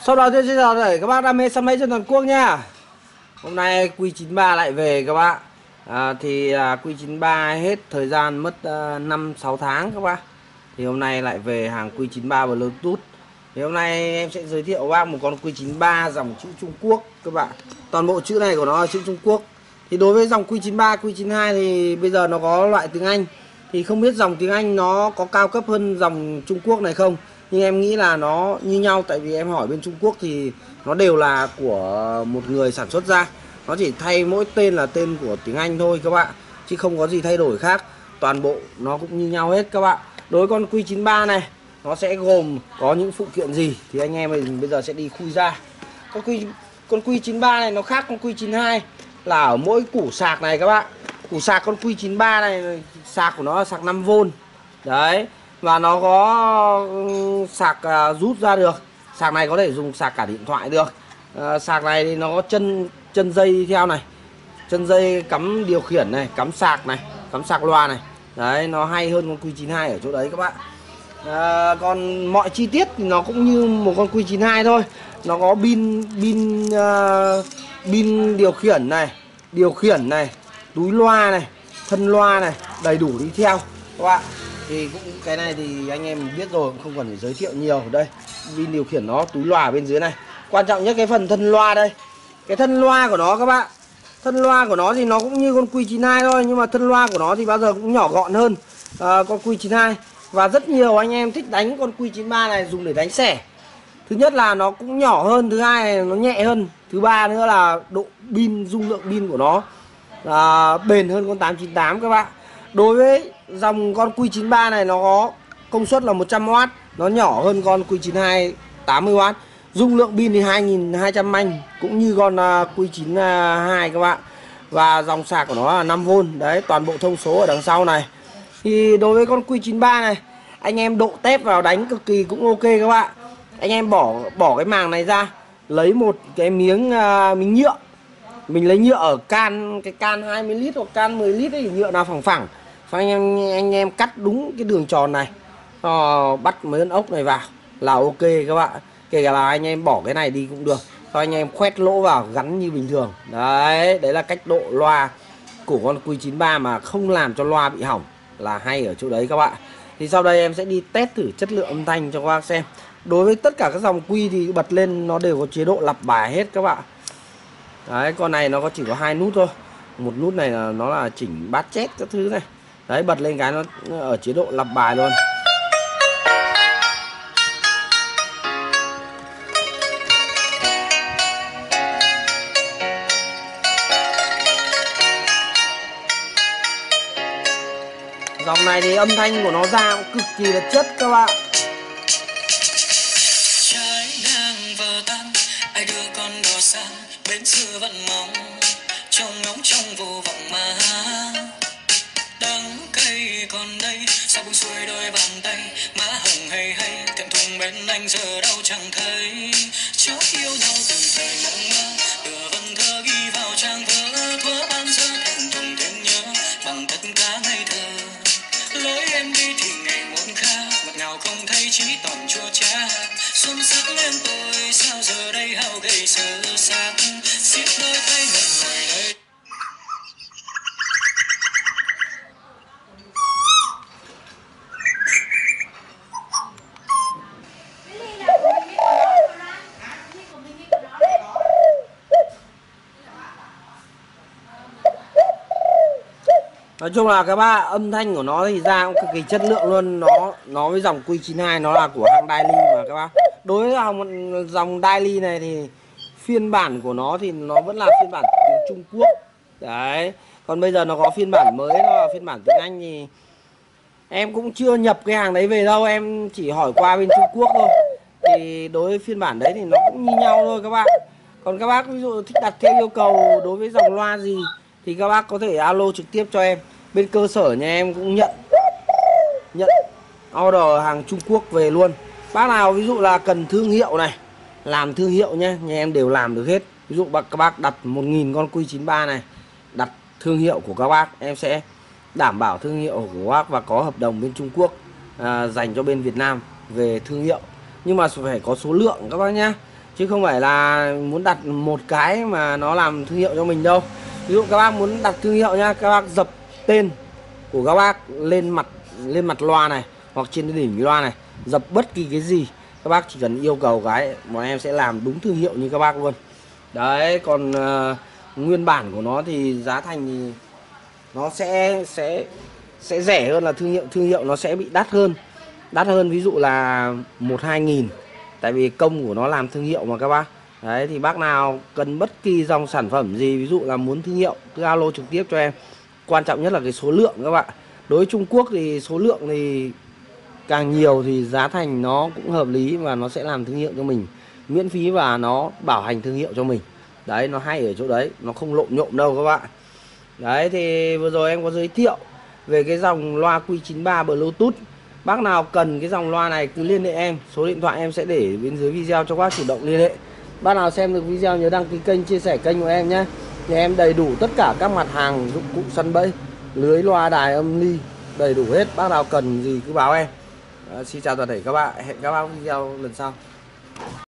Sau đó tôi xin chào tất cả các bác đam mê săn máy trên toàn quốc nha. Hôm nay Q93 lại về các bác. Q93 hết thời gian mất 5-6 tháng các bác. Thì hôm nay lại về hàng Q93 Bluetooth. Thì hôm nay em sẽ giới thiệu các bác một con Q93 dòng chữ Trung Quốc các bạn. Toàn bộ chữ này của nó là chữ Trung Quốc. Thì đối với dòng Q93, Q92 thì bây giờ nó có loại tiếng Anh. Thì không biết dòng tiếng Anh nó có cao cấp hơn dòng Trung Quốc này không, nhưng em nghĩ là nó như nhau. Tại vì em hỏi bên Trung Quốc thì nó đều là của một người sản xuất ra. Nó chỉ thay mỗi tên là tên của tiếng Anh thôi các bạn, chứ không có gì thay đổi khác. Toàn bộ nó cũng như nhau hết các bạn. Đối với con Q93 này, nó sẽ gồm có những phụ kiện gì thì anh em mình bây giờ sẽ đi khui ra. Con Q93 này nó khác con Q92 là ở mỗi củ sạc này các bạn. Củ sạc con Q93 này, sạc của nó là sạc 5V. Đấy, và nó có sạc rút ra được. Sạc này có thể dùng sạc cả điện thoại được. Sạc này thì nó có chân dây đi theo này, chân dây cắm điều khiển này, cắm sạc này, cắm sạc loa này. Đấy, nó hay hơn con Q92 ở chỗ đấy các bạn. Còn mọi chi tiết thì nó cũng như một con Q92 thôi. Nó có pin điều khiển này, túi loa này, thân loa này, đầy đủ đi theo các bạn. Thì cũng cái này thì anh em biết rồi, không cần phải giới thiệu nhiều. Đây, pin điều khiển nó, túi loa ở bên dưới này. Quan trọng nhất cái phần thân loa đây. Cái thân loa của nó các bạn, thân loa của nó thì nó cũng như con Q92 thôi, nhưng mà thân loa của nó thì bao giờ cũng nhỏ gọn hơn con Q92. Và rất nhiều anh em thích đánh con Q93 này dùng để đánh xẻ. Thứ nhất là nó cũng nhỏ hơn, thứ hai là nó nhẹ hơn, thứ ba nữa là độ pin, dung lượng pin của nó bền hơn con 898 các bạn. Đối với dòng con Q93 này nó có công suất là 100W, nó nhỏ hơn con Q92 80W. Dung lượng pin thì 2200 mAh cũng như con Q92 các bạn. Và dòng sạc của nó là 5V. Đấy, toàn bộ thông số ở đằng sau này. Thì đối với con Q93 này, anh em độ tép vào đánh cực kỳ cũng ok các bạn. Anh em bỏ cái màng này ra, lấy một cái miếng nhựa. Mình lấy nhựa ở cái can 20 lít hoặc can 10 lít ấy, nhựa nào phẳng phẳng. Xong anh em cắt đúng cái đường tròn này, bắt mấy con ốc này vào là ok các bạn. Kể cả là anh em bỏ cái này đi cũng được. Xong anh em khoét lỗ vào gắn như bình thường. Đấy là cách độ loa của con Q93 mà không làm cho loa bị hỏng, là hay ở chỗ đấy các bạn. Thì sau đây em sẽ đi test thử chất lượng âm thanh cho các bác xem. Đối với tất cả các dòng Q thì bật lên nó đều có chế độ lặp bài hết các bạn. Đấy, con này nó chỉ có 2 nút thôi. Một nút này là nó là chỉnh bát chét các thứ này. Đấy, bật lên cái nó ở chế độ lặp bài luôn. Dòng này thì âm thanh của nó ra cũng cực kỳ là chất các bạn. Trái đang vờ tan, ai đưa con đò sang bến xưa vẫn mong trong ngóng trong vô vọng mà đắng cay còn đây sao buông xuôi đôi bàn tay má hồng hay hay cạnh thùng bên anh giờ đâu chẳng thấy chót yêu nhau từ thời mộng mơ tựa vần thơ ghi vào trang vỡ thuở ban giờ thành thùng thêm nhớ bằng tất cả ngây thơ lối em đi thì ngày muộn khác ngọt ngào không thấy chỉ toàn chua chát xuân sắc lên tôi sao giờ đây hao gầy sơ xác xiết đôi tay ngẩn ngồi đây. Nói chung là các bác, âm thanh của nó thì ra cũng cực kỳ chất lượng luôn. Nó với dòng Q92 nó là của hãng Daily mà các bác. Đối với dòng Daily này thì phiên bản của nó thì nó vẫn là phiên bản tiếng Trung Quốc. Đấy, còn bây giờ nó có phiên bản mới, nó là phiên bản tiếng Anh. Thì em cũng chưa nhập cái hàng đấy về đâu, em chỉ hỏi qua bên Trung Quốc thôi. Thì đối với phiên bản đấy thì nó cũng như nhau thôi các bác. Còn các bác ví dụ thích đặt theo yêu cầu đối với dòng loa gì thì các bác có thể alo trực tiếp cho em. Bên cơ sở nhà em cũng nhận order hàng Trung Quốc về luôn. Bác nào ví dụ là cần thương hiệu này, làm thương hiệu nhé, nhà em đều làm được hết. Ví dụ các bác đặt 1000 con Q93 này, đặt thương hiệu của các bác, em sẽ đảm bảo thương hiệu của các bác và có hợp đồng bên Trung Quốc dành cho bên Việt Nam về thương hiệu. Nhưng mà phải có số lượng các bác nhá. chứ không phải là muốn đặt một cái mà nó làm thương hiệu cho mình đâu. Ví dụ các bác muốn đặt thương hiệu nhá, các bác dập tên của các bác lên mặt loa này hoặc trên đỉnh loa này, dập bất kỳ cái gì các bác chỉ cần yêu cầu cái, bọn em sẽ làm đúng thương hiệu như các bác luôn. Đấy, còn nguyên bản của nó thì giá thành thì nó sẽ rẻ hơn là thương hiệu nó sẽ bị đắt hơn, ví dụ là 1-2 nghìn, tại vì công của nó làm thương hiệu mà các bác. Đấy thì bác nào cần bất kỳ dòng sản phẩm gì, ví dụ là muốn thương hiệu, cứ alo trực tiếp cho em. Quan trọng nhất là cái số lượng các bạn. Đối với Trung Quốc thì số lượng thì càng nhiều thì giá thành nó cũng hợp lý và nó sẽ làm thương hiệu cho mình miễn phí và nó bảo hành thương hiệu cho mình. Đấy, nó hay ở chỗ đấy, nó không lộn nhộm đâu các bạn. Đấy thì vừa rồi em có giới thiệu về cái dòng loa Q93 Bluetooth. Bác nào cần cái dòng loa này cứ liên hệ em, số điện thoại em sẽ để bên dưới video cho bác chủ động liên hệ. Bác nào xem được video nhớ đăng ký kênh, chia sẻ kênh của em nhé. Thì em đầy đủ tất cả các mặt hàng dụng cụ săn bẫy, lưới, loa, đài, âm ly, đầy đủ hết. Bác nào cần gì cứ báo em. Xin chào toàn thể các bạn, hẹn các bác video lần sau.